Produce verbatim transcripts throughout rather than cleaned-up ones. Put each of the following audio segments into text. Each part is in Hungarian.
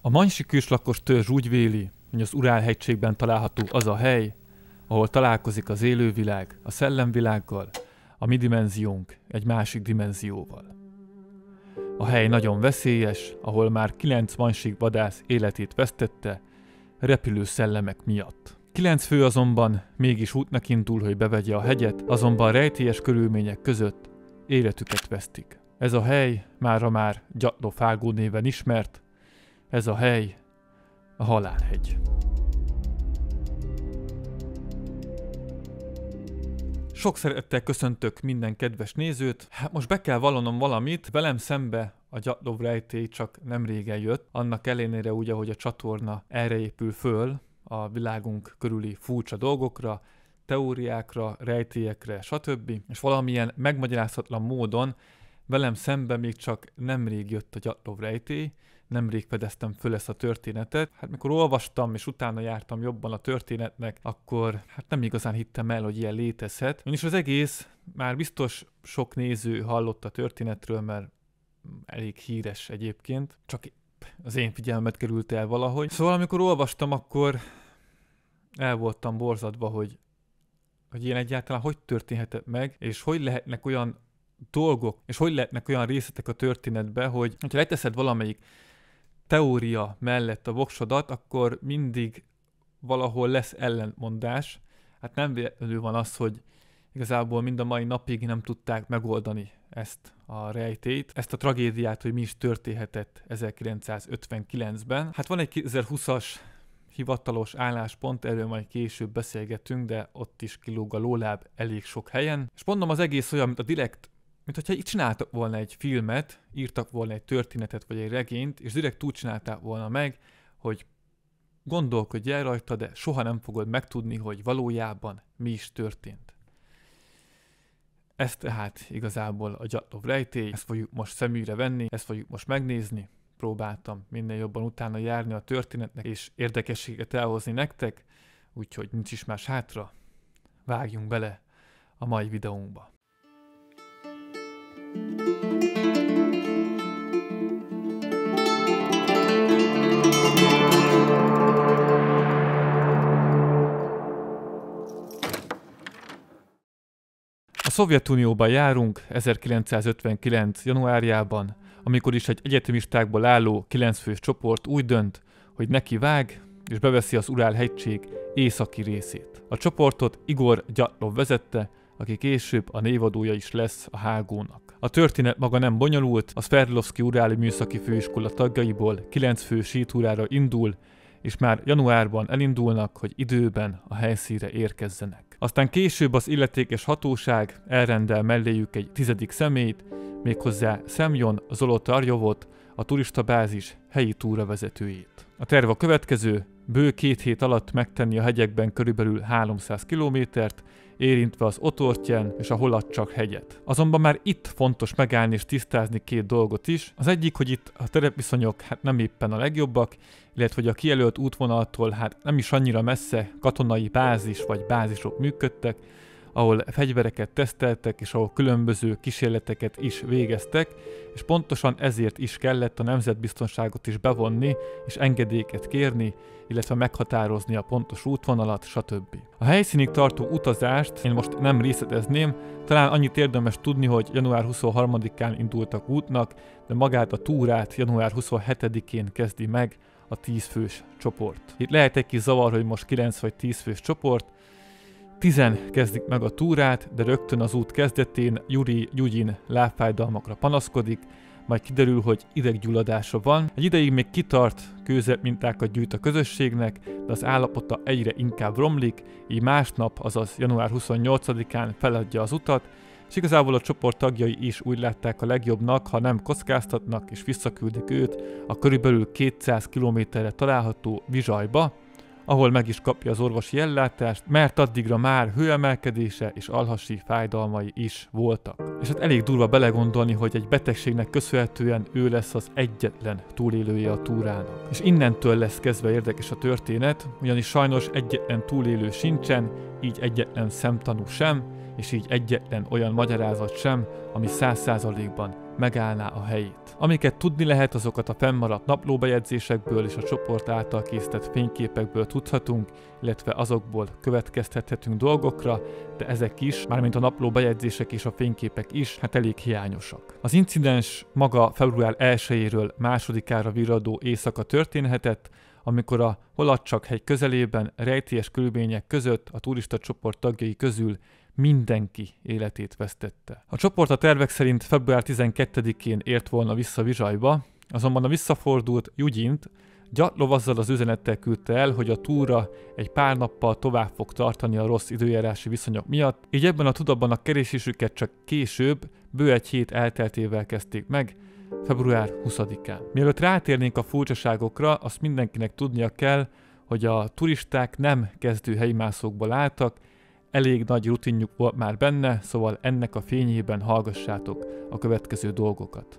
A mansi őslakos törzs úgy véli, hogy az Urál-hegységben található az a hely, ahol találkozik az élővilág a szellemvilággal, a mi dimenziónk egy másik dimenzióval. A hely nagyon veszélyes, ahol már kilenc mansik vadász életét vesztette, repülő szellemek miatt. Kilenc fő azonban mégis útnak indul, hogy bevegye a hegyet, azonban rejtélyes körülmények között életüket vesztik. Ez a hely mára már Gyatló-Fágó néven ismert, ez a hely a Halálhegy. Sok szeretettel köszöntök minden kedves nézőt. Hát most be kell vallanom valamit, velem szembe a Gyatló rejtély csak nem régen jött, annak ellenére úgy, ahogy a csatorna erre épül föl, a világunk körüli furcsa dolgokra, teóriákra, rejtélyekre, stb. És valamilyen megmagyarázhatatlan módon velem szembe még csak nemrég jött a Gyatló rejtély, nemrég fedeztem föl ezt a történetet. Hát mikor olvastam és utána jártam jobban a történetnek, akkor hát nem igazán hittem el, hogy ilyen létezhet. És az egész, már biztos sok néző hallott a történetről, mert elég híres egyébként, csak az én figyelmet került el valahogy. Szóval amikor olvastam, akkor el voltam borzadva, hogy, hogy ilyen egyáltalán hogy történhetett meg, és hogy lehetnek olyan dolgok, és hogy lehetnek olyan részletek a történetbe, hogy ha leteszed valamelyik teória mellett a voksodat, akkor mindig valahol lesz ellentmondás. Hát nem véletlenül van az, hogy igazából mind a mai napig nem tudták megoldani ezt a rejtélyt, ezt a tragédiát, hogy mi is történhetett ezerkilencszázötvenkilencben. Hát van egy kétezer-húszas hivatalos álláspont, erről majd később beszélgetünk, de ott is kilóg a lóláb elég sok helyen. És mondom, az egész olyan, mint a direkt, mint hogyha itt csináltak volna egy filmet, írtak volna egy történetet vagy egy regényt, és direkt úgy csinálták volna meg, hogy gondolkodj el rajta, de soha nem fogod megtudni, hogy valójában mi is történt. Ez tehát igazából a Gyatló rejtély, ezt fogjuk most szemügyre venni, ezt fogjuk most megnézni. Próbáltam minél jobban utána járni a történetnek, és érdekességet elhozni nektek, úgyhogy nincs is más hátra, vágjunk bele a mai videónkba. A Szovjetunióban járunk ezerkilencszázötvenkilenc. januárjában, amikor is egy egyetemistákból álló kilencfős csoport úgy dönt, hogy neki vág, és beveszi az Urál-hegység északi részét. A csoportot Igor Gyatlov vezette, aki később a névadója is lesz a hágónak. A történet maga nem bonyolult, a Szverdlovszki Uráli Műszaki Főiskola tagjaiból kilenc fő sétúrára indul, és már januárban elindulnak, hogy időben a helyszínre érkezzenek. Aztán később az illetékes hatóság elrendel melléjük egy tizedik személyt, méghozzá Szemjon Zolotarjovot, a turistabázis helyi túravezetőjét. A terv a következő, bő két hét alatt megtenni a hegyekben körülbelül háromszáz kilométert, érintve az Otortyen és a Holadcsak hegyet. Azonban már itt fontos megállni és tisztázni két dolgot is. Az egyik, hogy itt a terepviszonyok hát nem éppen a legjobbak, illetve hogy a kijelölt útvonaltól hát nem is annyira messze katonai bázis vagy bázisok működtek, ahol fegyvereket teszteltek, és ahol különböző kísérleteket is végeztek, és pontosan ezért is kellett a nemzetbiztonságot is bevonni, és engedélyeket kérni, illetve meghatározni a pontos útvonalat, stb. A helyszínig tartó utazást én most nem részletezném, talán annyit érdemes tudni, hogy január huszonharmadikán indultak útnak, de magát a túrát január huszonhetedikén kezdi meg a tíz fős csoport. Itt lehet egy kis zavar, hogy most kilenc vagy tíz fős csoport, Tizen kezdik meg a túrát, de rögtön az út kezdetén Juri Gyugyin lábfájdalmakra panaszkodik, majd kiderül, hogy ideggyulladása van. Egy ideig még kitart, kőzetmintákat gyűjt a közösségnek, de az állapota egyre inkább romlik, így másnap, azaz január huszonnyolcadikán feladja az utat, és igazából a csoport tagjai is úgy látták a legjobbnak, ha nem kockáztatnak és visszaküldik őt a körülbelül kétszáz kilométerre található Vizsajba, ahol meg is kapja az orvosi ellátást, mert addigra már hőemelkedése és alhasi fájdalmai is voltak. És hát elég durva belegondolni, hogy egy betegségnek köszönhetően ő lesz az egyetlen túlélője a túrának. És innentől lesz kezdve érdekes a történet, ugyanis sajnos egyetlen túlélő sincsen, így egyetlen szemtanú sem, és így egyetlen olyan magyarázat sem, ami száz százalékban megállná a helyét. dolgokat. Amiket tudni lehet, azokat a fennmaradt naplóbejegyzésekből és a csoport által készített fényképekből tudhatunk, illetve azokból következtethetünk dolgokra, de ezek is, mármint a naplóbejegyzések és a fényképek is, hát elég hiányosak. Az incidens maga február elsejéről másodikára virradó éjszaka történhetett, amikor a Holadcsakhegy közelében rejtélyes körülmények között a turista csoport tagjai közül mindenki életét vesztette. A csoport a tervek szerint február tizenkettedikén ért volna vissza Vizsajba, azonban a visszafordult Jugyint gyarlovazzal az üzenettel küldte el, hogy a túra egy pár nappal tovább fog tartani a rossz időjárási viszonyok miatt, így ebben a tudatban a keresésüket csak később, bő egy hét elteltével kezdték meg, február huszadikán. Mielőtt rátérnénk a furcsaságokra, azt mindenkinek tudnia kell, hogy a turisták nem kezdő helymászókból álltak, elég nagy rutinjuk volt már benne, szóval ennek a fényében hallgassátok a következő dolgokat.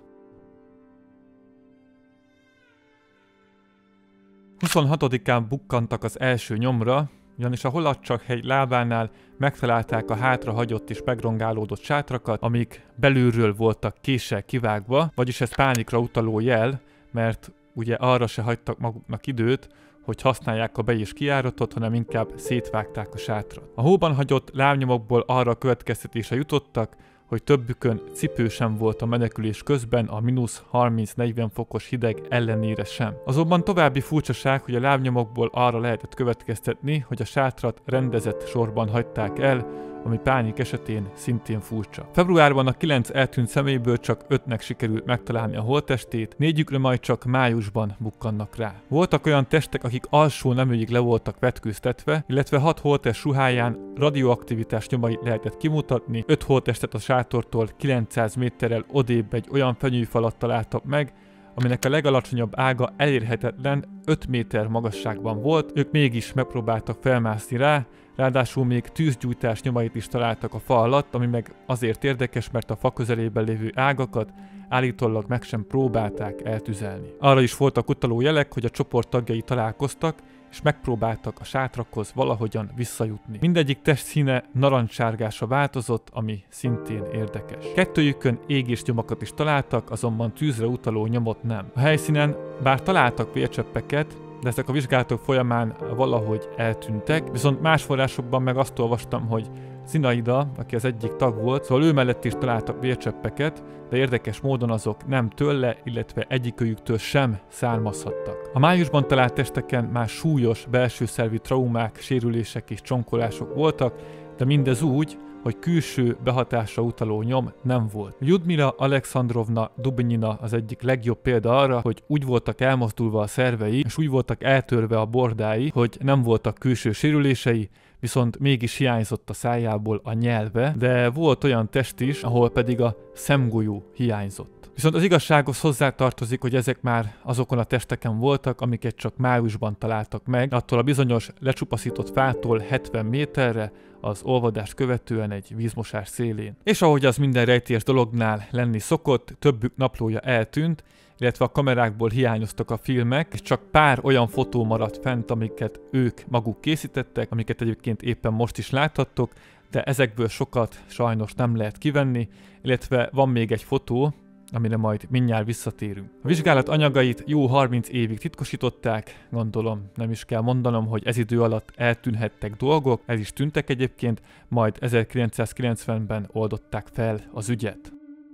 huszonhatodikán bukkantak az első nyomra, ugyanis a Holadcsakhegy lábánál megtalálták a hátrahagyott és megrongálódott sátrakat, amik belülről voltak késsel kivágva, vagyis ez pánikra utaló jel, mert ugye arra se hagytak maguknak időt, hogy használják a be- és kijáratot, hanem inkább szétvágták a sátrat. A hóban hagyott lábnyomokból arra a következtetésre jutottak, hogy többükön cipő sem volt a menekülés közben a mínusz harminc-negyven fokos hideg ellenére sem. Azonban további furcsaság, hogy a lábnyomokból arra lehetett következtetni, hogy a sátrat rendezett sorban hagyták el, ami pánik esetén szintén furcsa. Februárban a kilenc eltűnt személyből csak ötnek sikerült megtalálni a holttestét, négyükre majd csak májusban bukkannak rá. Voltak olyan testek, akik alsó neműig le voltak vetkőztetve, illetve hat holttest ruháján radioaktivitás nyomait lehetett kimutatni, öt holttestet a sátortól kilencszáz méterrel odébb egy olyan fenyőfalat találtak meg, aminek a legalacsonyabb ága elérhetetlen öt méter magasságban volt, ők mégis megpróbáltak felmászni rá, ráadásul még tűzgyújtás nyomait is találtak a fa alatt, ami meg azért érdekes, mert a fa közelében lévő ágakat állítólag meg sem próbálták eltüzelni. Arra is voltak utaló jelek, hogy a csoport tagjai találkoztak, és megpróbáltak a sátrakhoz valahogyan visszajutni. Mindegyik testszíne narancssárgásra változott, ami szintén érdekes. Kettőjükön égésnyomokat is találtak, azonban tűzre utaló nyomot nem. A helyszínen bár találtak vércseppeket, de ezek a vizsgálatok folyamán valahogy eltűntek, viszont más forrásokban meg azt olvastam, hogy Zinaida, aki az egyik tag volt, szóval ő mellett is találtak vércseppeket, de érdekes módon azok nem tőle, illetve egyikőjüktől sem származhattak. A májusban talált testeken már súlyos belsőszervi traumák, sérülések és csonkolások voltak, de mindez úgy, hogy külső behatásra utaló nyom nem volt. Ljudmila Alexandrovna Dubnyina az egyik legjobb példa arra, hogy úgy voltak elmozdulva a szervei, és úgy voltak eltörve a bordái, hogy nem voltak külső sérülései, viszont mégis hiányzott a szájából a nyelve, de volt olyan test is, ahol pedig a szemgolyó hiányzott. Viszont az igazsághoz hozzátartozik, hogy ezek már azokon a testeken voltak, amiket csak májusban találtak meg, attól a bizonyos lecsupaszított fától hetven méterre, az olvadást követően egy vízmosás szélén. És ahogy az minden rejtélyes dolognál lenni szokott, többük naplója eltűnt, illetve a kamerákból hiányoztak a filmek, és csak pár olyan fotó maradt fent, amiket ők maguk készítettek, amiket egyébként éppen most is láthattok, de ezekből sokat sajnos nem lehet kivenni, illetve van még egy fotó, amire majd mindjárt visszatérünk. A vizsgálat anyagait jó harminc évig titkosították, gondolom nem is kell mondanom, hogy ez idő alatt eltűnhettek dolgok, el is tűntek egyébként, majd ezerkilencszázkilencvenben oldották fel az ügyet.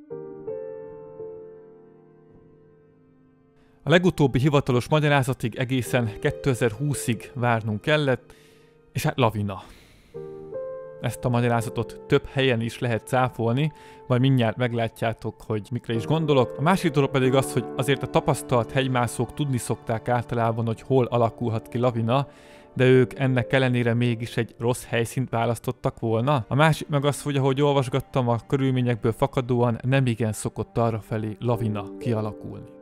A legutóbbi hivatalos magyarázatig egészen kétezer-húszig várnunk kellett, és hát lavina. Ezt a magyarázatot több helyen is lehet cáfolni, majd mindjárt meglátjátok, hogy mikre is gondolok. A másik dolog pedig az, hogy azért a tapasztalt hegymászók tudni szokták általában, hogy hol alakulhat ki lavina, de ők ennek ellenére mégis egy rossz helyszínt választottak volna. A másik meg az, hogy ahogy olvasgattam, a körülményekből fakadóan nem igen szokott arrafelé lavina kialakulni.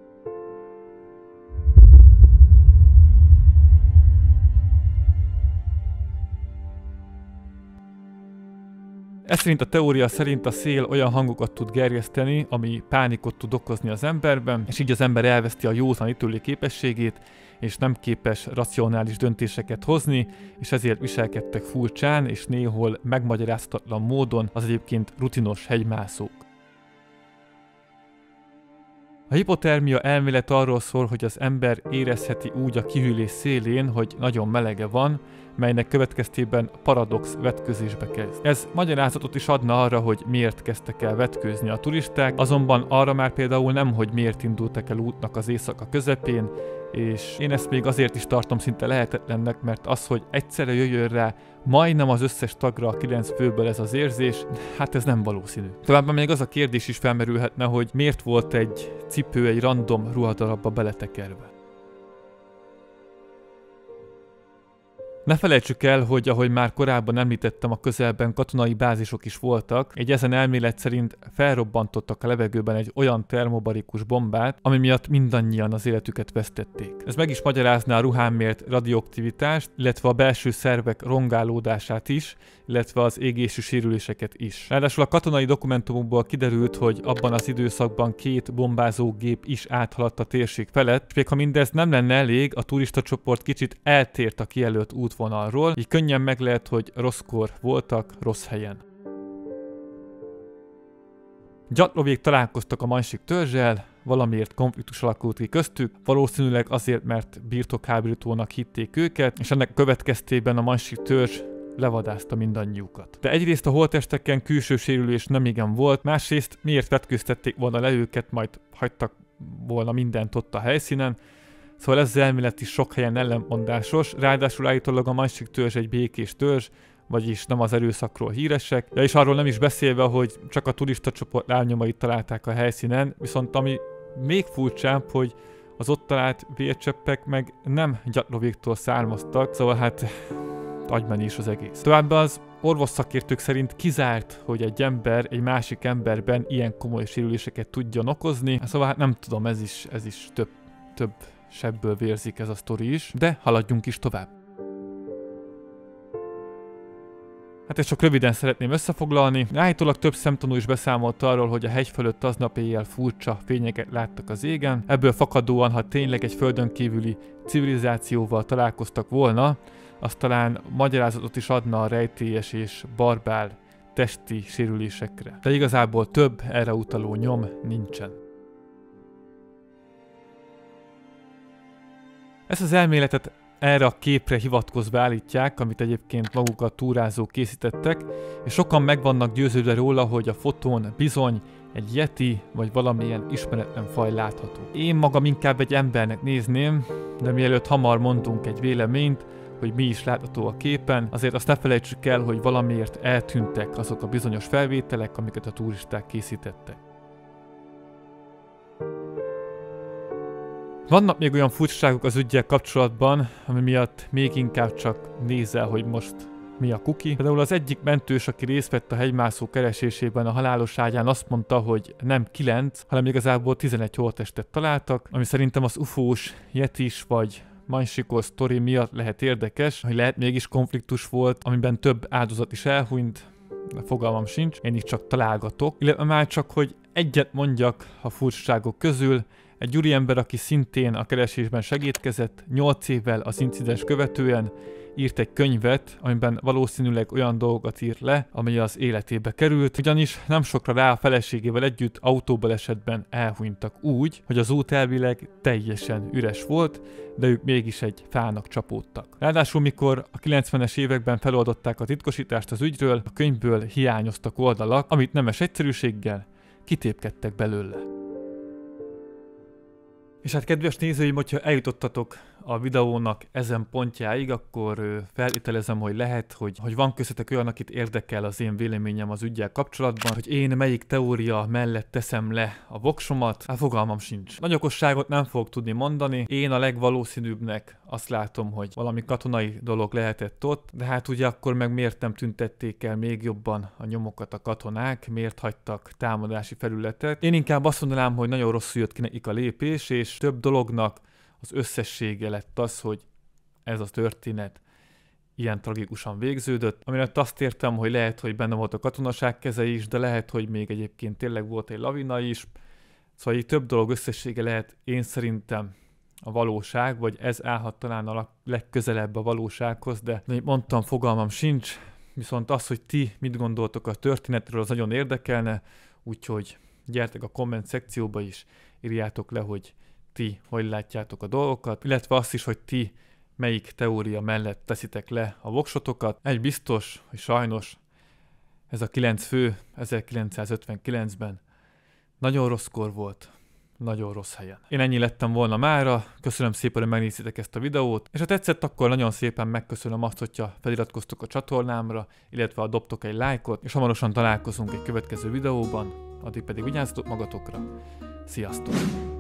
Ez szerint a teória szerint a szél olyan hangokat tud gerjeszteni, ami pánikot tud okozni az emberben, és így az ember elveszti a józan ítélő képességét, és nem képes racionális döntéseket hozni, és ezért viselkedtek furcsán, és néhol megmagyarázhatatlan módon az egyébként rutinos hegymászók. A hipotermia elmélet arról szól, hogy az ember érezheti úgy a kihűlés szélén, hogy nagyon melege van, melynek következtében paradox vetközésbe kezd. Ez magyarázatot is adna arra, hogy miért kezdtek el vetkőzni a turisták, azonban arra már például nem, hogy miért indultak el útnak az éjszaka közepén, és én ezt még azért is tartom szinte lehetetlennek, mert az, hogy egyszerre jöjjön rá majdnem az összes tagra a kilenc főből ez az érzés, hát ez nem valószínű. Továbbá még az a kérdés is felmerülhetne, hogy miért volt egy cipő egy random ruhadarabba beletekerve. Ne felejtsük el, hogy ahogy már korábban említettem, a közelben katonai bázisok is voltak, egy ezen elmélet szerint felrobbantottak a levegőben egy olyan termobarikus bombát, ami miatt mindannyian az életüket vesztették. Ez meg is magyarázná a ruhán mért radioaktivitást, illetve a belső szervek rongálódását is, illetve az égési sérüléseket is. Ráadásul a katonai dokumentumokból kiderült, hogy abban az időszakban két bombázógép is áthaladt a térség felett, és még ha mindez nem lenne elég, a turistacsoport kicsit eltért a kijelölt útvonalról, így könnyen meg lehet, hogy rosszkor voltak rossz helyen. Gyatlovék találkoztak a Mansik törzsel, valamiért konfliktus alakult ki köztük, valószínűleg azért, mert birtokhábítónak hitték őket, és ennek következtében a Mansik törzs levadázta mindannyiukat. De egyrészt a holttesteken külső sérülés nem igen volt, másrészt miért vetkőztették volna le őket, majd hagytak volna mindent ott a helyszínen. Szóval ez az elmélet is sok helyen ellentmondásos, ráadásul állítólag a Mansik törzs egy békés törzs, vagyis nem az erőszakról híresek, de és arról nem is beszélve, hogy csak a turistacsoport lábnyomait találták a helyszínen, viszont ami még furcsább, hogy az ott talált vércseppek meg nem Gyatlovéktól származtak, szóval hát agymenés az egész. Továbbá az orvosszakértők szerint kizárt, hogy egy ember egy másik emberben ilyen komoly sérüléseket tudjon okozni, szóval hát nem tudom, ez is, ez is több, több sebből vérzik ez a sztori is, de haladjunk is tovább. Hát ezt csak röviden szeretném összefoglalni. Állítólag több szemtanú is beszámolt arról, hogy a hegy fölött aznap éjjel furcsa fényeket láttak az égen. Ebből fakadóan, ha tényleg egy földön kívüli civilizációval találkoztak volna, az talán magyarázatot is adna a rejtélyes és barbár testi sérülésekre. De igazából több erre utaló nyom nincsen. Ezt az elméletet erre a képre hivatkozva állítják, amit egyébként maguk a túrázók készítettek, és sokan meg vannak győződve róla, hogy a fotón bizony egy yeti vagy valamilyen ismeretlen faj látható. Én magam inkább egy embernek nézném, de mielőtt hamar mondunk egy véleményt, hogy mi is látható a képen, azért azt ne felejtsük el, hogy valamiért eltűntek azok a bizonyos felvételek, amiket a turisták készítettek. Vannak még olyan furcsaságok az üggyel kapcsolatban, ami miatt még inkább csak nézel, hogy most mi a kuki. Például az egyik mentős, aki részt vett a hegymászó keresésében a halálos ágyán, azt mondta, hogy nem kilenc, hanem igazából tizenegy holttestet találtak, ami szerintem az ufós, yetis vagy mansikos sztori miatt lehet érdekes, hogy lehet mégis konfliktus volt, amiben több áldozat is elhunyt, de fogalmam sincs, én is csak találgatok. Illetve már csak, hogy egyet mondjak a furcsaságok közül, egy úriember, aki szintén a keresésben segítkezett, nyolc évvel az incidens követően írt egy könyvet, amiben valószínűleg olyan dolgokat írt le, ami az életébe került, ugyanis nem sokra rá a feleségével együtt autóbalesetben elhunytak úgy, hogy az út elvileg teljesen üres volt, de ők mégis egy fának csapódtak. Ráadásul mikor a kilencvenes években feloldották a titkosítást az ügyről, a könyvből hiányoztak oldalak, amit nemes egyszerűséggel kitépkedtek belőle. És hát kedves nézőim, hogyha eljutottatok a videónak ezen pontjáig, akkor feltételezem, hogy lehet, hogy, hogy van köztetek olyan, akit érdekel az én véleményem az üggyel kapcsolatban, hogy én melyik teória mellett teszem le a voksomat, hát fogalmam sincs. Nagy okosságot nem fogok tudni mondani, én a legvalószínűbbnek azt látom, hogy valami katonai dolog lehetett ott, de hát ugye akkor meg miért nem tüntették el még jobban a nyomokat a katonák, miért hagytak támadási felületet. Én inkább azt mondanám, hogy nagyon rosszul jött ki nekik a lépés, és több dolognak az összessége lett az, hogy ez a történet ilyen tragikusan végződött, amire azt értem, hogy lehet, hogy benne volt a katonaság keze is, de lehet, hogy még egyébként tényleg volt egy lavina is, szóval így több dolog összessége lehet én szerintem a valóság, vagy ez állhat talán a legközelebb a valósághoz, de mint mondtam, fogalmam sincs, viszont az, hogy ti mit gondoltok a történetről, az nagyon érdekelne, úgyhogy gyertek a komment szekcióba is, írjátok le, hogy ti hogy látjátok a dolgokat, illetve azt is, hogy ti melyik teória mellett teszitek le a voksotokat. Egy biztos, hogy sajnos ez a kilenc fő ezerkilencszázötvenkilencben nagyon rosszkor volt, nagyon rossz helyen. Én ennyi lettem volna mára, köszönöm szépen, hogy megnézitek ezt a videót, és ha tetszett, akkor nagyon szépen megköszönöm azt, hogyha feliratkoztok a csatornámra, illetve ha dobtok egy lájkot, és hamarosan találkozunk egy következő videóban, addig pedig vigyázzatok magatokra. Sziasztok!